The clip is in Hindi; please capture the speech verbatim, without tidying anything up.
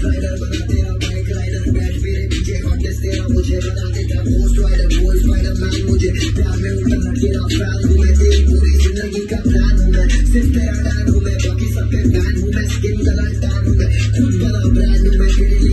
राइडर बना तेरा बाइक राइडर, बैठ मेरे पीछे हॉटनेस तेरा मुझे बना देता पोस्ट राइडर, बोल स्पाइडर मैन मुझे प्यार में उतर तेरा फैन हूँ मैं, तेरी पूरी जिंदगी का प्लान हूँ मैं, सिर्फ तेरा डैन हूँ मैं, बाकी सब पे बैन हूँ मैं, स्किन कलर टैन हूँ मैं, खुद वाला ब्रांड हूँ मैं, तेरी